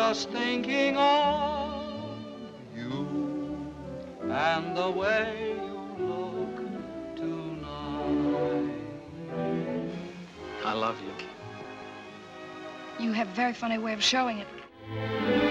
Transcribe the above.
just thinking of you and the way you look tonight. I love you. You have a very funny way of showing it.